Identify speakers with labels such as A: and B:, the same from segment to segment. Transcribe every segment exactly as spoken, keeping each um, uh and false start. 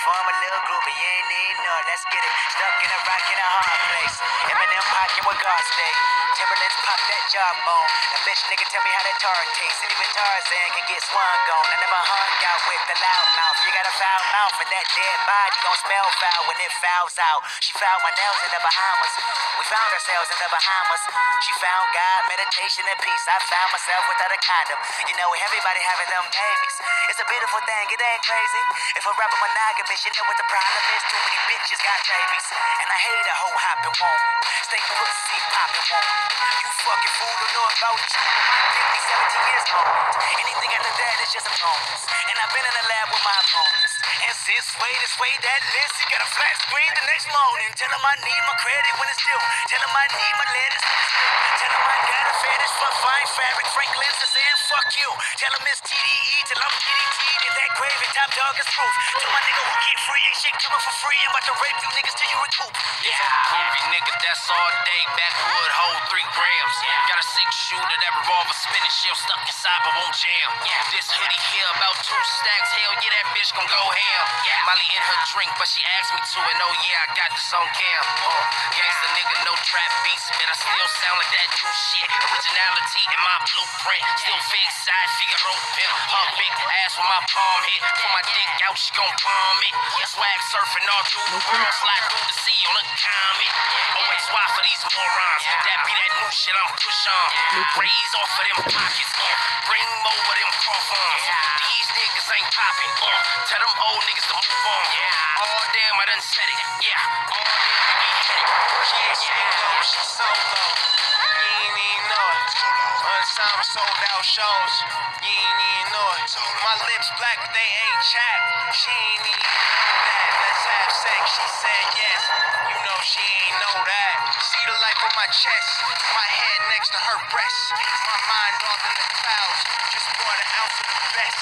A: form a little group, but you ain't need no. Let's get it. Stuck in a rock in a hard place. Eminem pocket with God stay. Timberlands pop that jawbone. A bitch nigga tell me how that tar tastes. And even Tarzan can get swung on. I never hung out with the loud mouth. You got a foul mouth, and that dead body gon' smell foul when it fouls out. She found my nails in the Bahamas. We found ourselves in the Bahamas. She found God, meditation, and peace. I found myself without a condom. You know, everybody having them babies. It's a beautiful thing, it ain't crazy. If a rapper monogamous, you know what the problem is. Too many bitches got babies. And I hate a hoe hopping woman. Stay pussy popping woman. You fucking fool don't know about you. fifty, seventy years old. Anything after that is just a bonus. And I've been in the lab with my opponents. And since sway this way, that list, you got a flat screen the next morning. Tell them I need my credit when it's due. Tell them I need my letters when it's due. Tell them I got a fetish for fine fabric. Franklin's is saying fuck you. Tell them it's T D E till I'm T D T'd and that gravy top dog is proof. To my nigga who get free, ain't shit coming for free. I'm about to rape you niggas till you recoup.
B: Yeah, groovy nigga, that's all day. Backwood, hold three grams. Got a six shooter, that revolver spinning shell stuck inside but won't jam. This hoodie here about two stacks. Hell yeah, that bitch gon' go ham. Molly in her drink, but she asked me to, and oh yeah, I got this on cam. Uh, gangsta nigga, no trap beats, but I still sound like that new shit. Originality in my blueprint, still fig side, Figaro pimp. Her big ass with my palm hit, pull my dick out, she gon' palm it. Swag surfing all through the world, slide through the sea on a comet. O X Y for these morons, that be that new shit I'm push on. Raise off of them pockets, uh, bring more of them cough ons. These niggas ain't popping, uh, tell them old niggas to move on. Oh damn, I done said it, yeah. Oh damn, we get hit.
C: Yeah, she know she solo. You ain't even know it. Unsigned sold out shows. You ain't even know it. My lips black, but they ain't chapped. She ain't even know that. Let's have sex. She said yes. You know she ain't know that. See the light on my chest. My head next to her breast. My mind off in the clouds. Just bought an ounce of the best.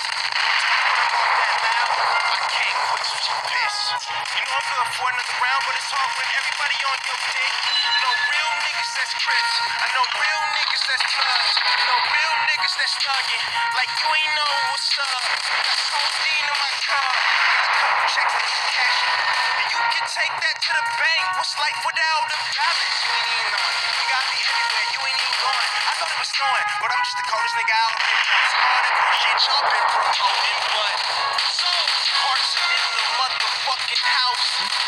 C: Talk that loud. I can't put you to piss. You know I'm good for another round, but it's hard when everybody on your dick. You know real niggas that's crips. I know real niggas that's plugs. You know real niggas that's thugging. Like you ain't know what's up. Got codeine in my car. Got a couple checks that you cash. And you can take that to the bank. What's life without a balance? You ain't even know. You got me everywhere. You ain't even going. I thought it was snowing, but I'm just the coldest nigga out here. It's all that good shit y'all been promoting, but so Carson in the motherfucking house.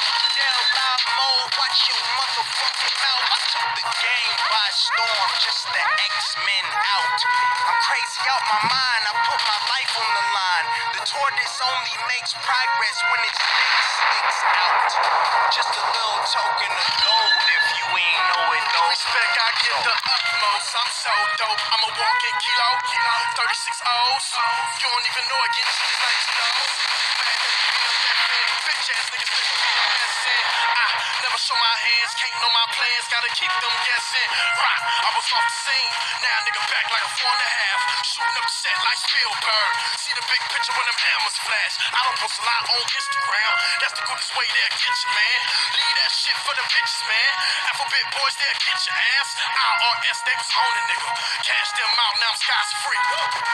C: Del Loud Mode, watch your motherfucking mouth. I took the game by storm, just the X-Men out. I'm crazy out my mind, I put my life on the line. The tortoise only makes progress when it sticks, sticks out. Just a little token of gold if you ain't know it though.
D: Respect, I get the utmost. I'm so dope. I'm a walking kilo, kilo, thirty-six O's. You don't even know it, getting shit like you know. You mad that you be up that big, bitch ass niggas think you be up that sin. I never show my hands, can't know my plans, gotta keep them guessing. Rock, I was off the scene, now nigga back like a four and a half. Shooting up the set like Spielberg. See the big picture when them hammers flash. I don't post a lot on Instagram. That's the quickest way they'll get you, man. Leave that shit for the bitches, man. Alphabet boys, they'll get your ass. I R S, they was on it, nigga. Cash them out, now I'm skies free.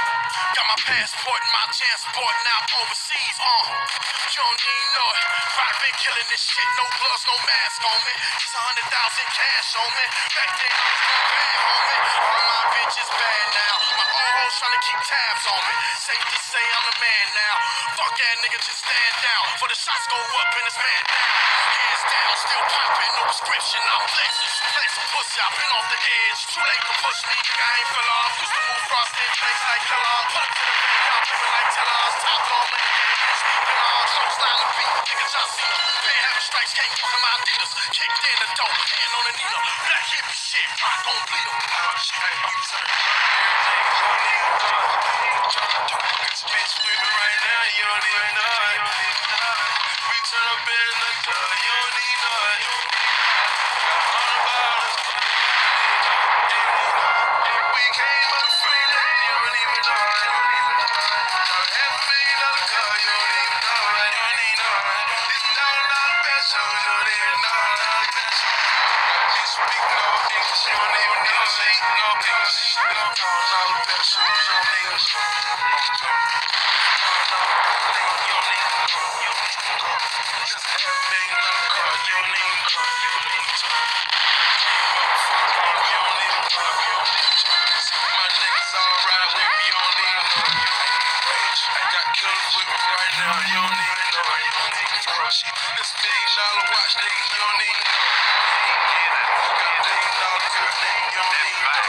D: Got my passport and my transport, now I'm overseas, uh. You don't even know it. Rock been killing this shit, no gloves, no mask on me. Just a hundred thousand cash on me. Back then I was doing bad, homie. All my bitches bad now. My old hoes tryna keep tabs on me. Safe to say I'm the man now. Fuck that nigga, just stand down. For the shots go up and it's man down. Hands down, still popping, no prescription. I'm flexing, flexing pussy. I've been off the edge. Too late to push me, nigga. I ain't fell off. Used to move across that place like Kellogg. Put up to the bank, y'all tripping like Tell-Oz. Top on money, gang, sleeping on. Slow style and beat, nigga John Cena. Been having strikes, can't fuck in my Adidas. Kicked in the door, hand on the needle. Black hippie shit, rock gon' bleed 'em.
E: Bitch screaming right now, you don't even know it. We turn up in the club, you don't even know it. All about us, we came up free, like you don't even know it. Now every million dollar car, you don't even know it. You don't even know it. This dollar dollar peso, you don't even know it. You speak no English, you don't even know it. No English, no dollar peso, you don't even know it. You don't even know it. Just everything in the car, you don't even know. You don't even know. My niggas all ride with me, you don't even know. I got killers with me right now, you don't even know. This million dollar watch, nigga, you don't even know. Got a million dollar girl, nigga, you don't even know.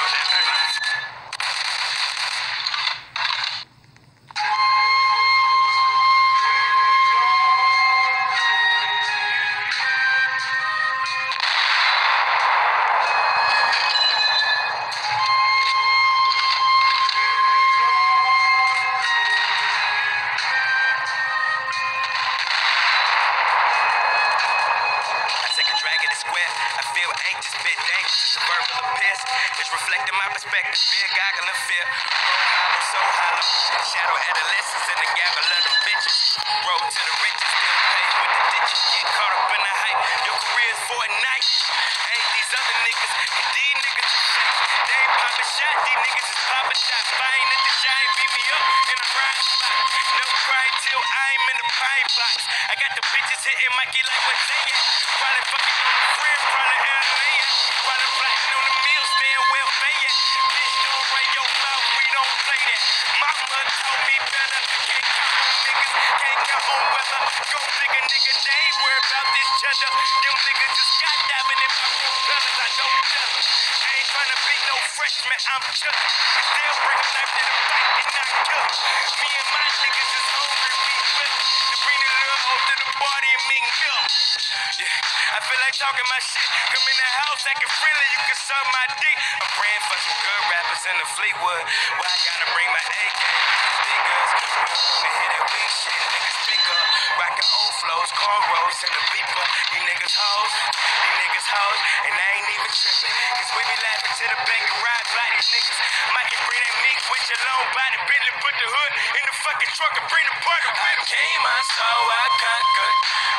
A: I feel anxious, bit dangerous, it's a verbal abyss. It's reflecting my perspective, fear, goggle, and fear. Role model, so hollow. Shadow adolescents in the gaggle of the bitches. Road to the riches, still paid with the ditches. Get caught up in the hype, your career's for a night. Ain't these other niggas, and these niggas are fake. They ain't poppin' shot, these niggas is poppin' shots. If I ain't at the shine, beat me up in a prime spot. No crying till I'm in the pine box. I got the bitches hitting Mikey like what they at. Probably fucking on the friend, probably L A. Probably plotting on the meal, staying well fed. Bitch, don't run your mouth, we don't play that. Mama told me better, can't count on niggas, can't count on weather. Go nigga, nigga, they ain't worried about this cheddar. Them niggas just got diving in my propellers, I don't tell them. I ain't trying to be no freshman, I'm Chuck. Still bring a knife to the fight and not cook. Me and my niggas is hungry, we will. To bring the little hoe to the party and make milk. Yeah, I feel like talking my shit. Come in the house, acting friendly, you can suck my dick. I'm praying for some good rappers in the Fleetwood. Why I gotta bring my A K with the stickers? We don't wanna hear that weak shit, niggas speak up. Rockin' old flows, cornrows, and the beeper. You niggas hoes, you niggas hoes, and I ain't even trippin'. Cause we be laughing to the bank and ride by these niggas. Might can bring that mix with your long body, Bentley, put the hood in the fucking truck and bring the party with him. I came, I saw, I conquered.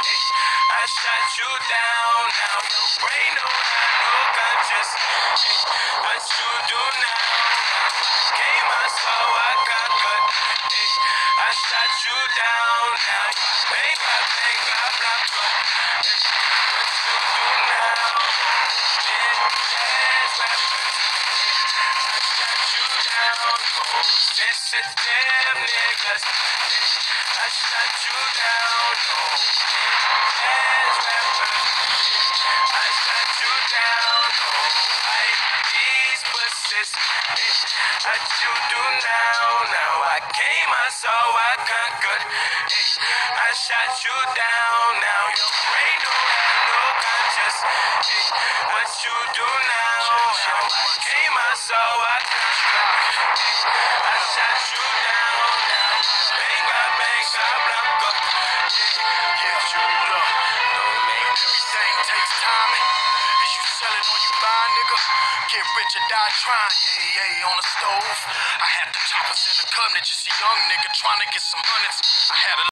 A: I shot you down, now your brain no have no conscience. What you do now? I came, I saw, I conquered. I shot you down, now bang, bang, bang, blah, blah, blah. What you do now? Jazz rappers. I shot you down, oh, sensitive niggas. I shot you down, oh, jazz rappers. I shot you down, oh, fight these pussies. What you do now? Now I came, I saw, I conquered. I shot you down, now your brain don't have no conscience. What you do now? Now I came, I saw, I conquered. I shot you down, now bang, bang, bang, blah, blah, blah.
D: Yeah, you look.
A: Don't make
D: Everything takes time. Is you selling or you buying, nigga? Get rich or die trying. Yeah, yeah, on the stove. I had the choppers in the cabinet, just a young nigga trying to get some hundreds. I had a